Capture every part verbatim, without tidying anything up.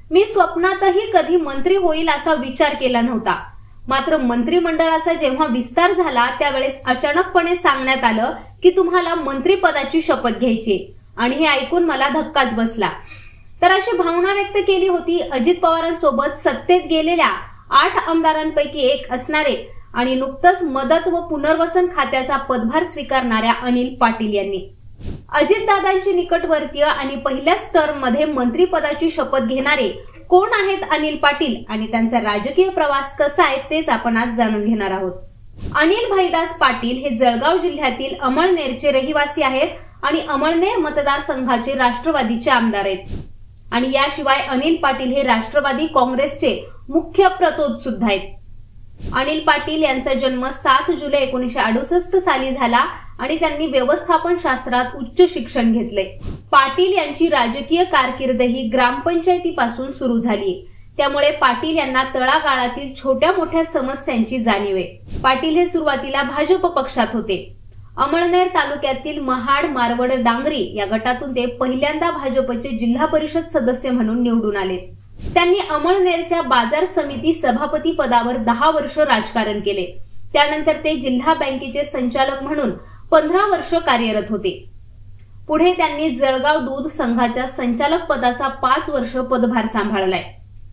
मी स्वप्नातही कधी मंत्री होईल असा विचार केला नव्हता. मात्र मंत्रिमंडळाचा जेव्हा विस्तार झाला त्यावेळेस अचानकपणे सांगण्यात आलं की तुम्हाला मंत्रिपदाची शपथ घ्यायची आणि हे ऐकून मला धक्काच बसला. तर अशी भावना व्यक्त केली होती अजित पवारांसोबत सत्तेत गेलेल्या आठ आमदारांपैकी एक असणारे आणि नुकतंच मदत व पुनर्वसन खात्याचा पदभार स्वीकारणाऱ्या अनिल पाटील यांनी. अजितदादांचे निकटवर्तीय आणि पहिल्याच टर्म मध्ये मंत्रिपदाची शपथ घेणारे कोण आहेत अनिल पाटील आणि त्यांचा राजकीय प्रवास कसा आहे तेच आपण आज जाणून घेणार आहोत. अनिल भाईदास पाटील हे जळगाव जिल्ह्यातील अमळनेरचे रहिवासी आहेत आणि अमळनेर मतदारसंघाचे राष्ट्रवादीचे आमदार आहेत. आणि याशिवाय अनिल पाटील हे राष्ट्रवादी काँग्रेसचे मुख्य प्रतोद सुद्धा आहेत. अनिल पाटील यांचा जन्म सात जुलै एकोणीसशे अडुसष्ट साली झाला आणि त्यांनी व्यवस्थापन शास्त्रात उच्च शिक्षण घेतले. पाटील यांची राजकीय कारकीर्द ही ग्रामपंचायतीपासून सुरू झाली. त्यामुळे पाटील यांना तळागाळातील छोट्या मोठ्या समस्यांची जाणीव आहे. पाटील हे सुरुवातीला भाजप पक्षात होते. अमळनेर तालुक्यातील महाड मारवड डांगरी या गटातून ते पहिल्यांदा भाजपचे जिल्हा परिषद सदस्य म्हणून निवडून आले. त्यांनी अमळनेरच्या बाजार समिती सभापती पदावर दहा वर्ष राजकारण केले. त्यानंतर ते जिल्हा बँकेचे संचालक म्हणून पंधरा वर्ष कार्यरत होते. पुढे त्यांनी जळगाव दूध संघाच्या संचालक पदाचा पाच वर्ष पदभार सांभाळलाय.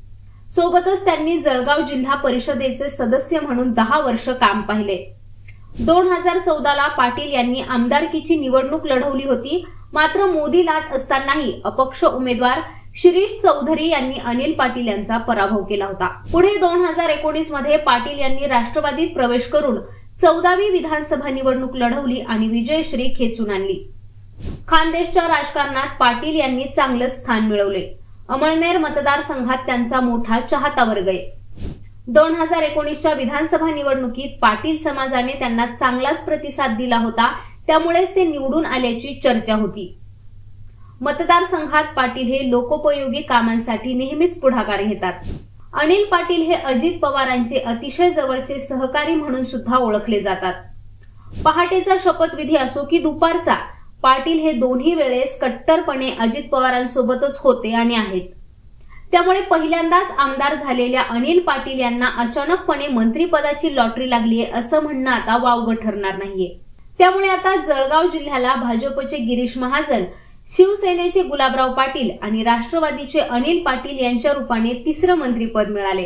सोबतच त्यांनी जळगाव जिल्हा परिषदेचे सदस्य म्हणून दहा वर्ष काम पाहिले. दोन हजार चौदा ला पाटील यांनी आमदारकीची निवडणूक लढवली होती. मात्र मोदी लाट असतानाही अपक्ष उमेदवार शिरीष चौधरी यांनी अनिल पाटील यांचा पराभव केला होता. पुढे दोन हजार एकोणीस मध्ये पाटील यांनी राष्ट्रवादीत प्रवेश करून चौदावी विधानसभा निवडणूक लढवली आणि विजयश्री खेचून आणली. खानदेशच्या राजकारणात पाटील यांनी चांगलं स्थान मिळवले. अमळनेर मतदारसंघात त्यांचा मोठा चाहता वर्ग आहे. दोन हजार एकोणीसच्या विधानसभा निवडणुकीत पाटील समाजाने त्यांना चांगलाच प्रतिसाद दिला होता. त्यामुळेच ते निवडून आल्याची चर्चा होती. मतदारसंघात पाटील हे लोकोपयोगी कामांसाठी नेहमीच पुढाकार घेतात. अनिल पाटील हे अजित पवारांचे अतिशय जवळचे सहकारी म्हणून सुद्धा ओळखले जातात. पहाटेचा शपथविधी असो की दुपारचा, पाटील हे दोन्ही वेळेस कट्टरपणे अजित पवारांसोबतच होते आणि आहेत. त्यामुळे पहिल्यांदाच आमदार झालेल्या अनिल पाटील यांना अचानकपणे मंत्रिपदाची लॉटरी लागलीये असं म्हणणं आता वावगं ठरणार नाहीये. त्यामुळे आता जळगाव जिल्ह्याला भाजपचे गिरीश महाजन, शिवसेनेचे गुलाबराव पाटील आणि राष्ट्रवादीचे अनिल पाटील यांच्या रूपाने तिसरं मंत्रिपद मिळाले.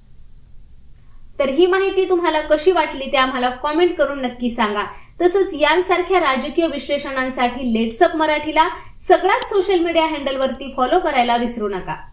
तर ही माहिती तुम्हाला कशी वाटली ते आम्हाला कॉमेंट करून नक्की सांगा. तसंच यांसारख्या राजकीय विश्लेषणांसाठी लेट्सअप मराठीला सगळ्याच सोशल मीडिया हँडलवरती फॉलो करायला विसरू नका.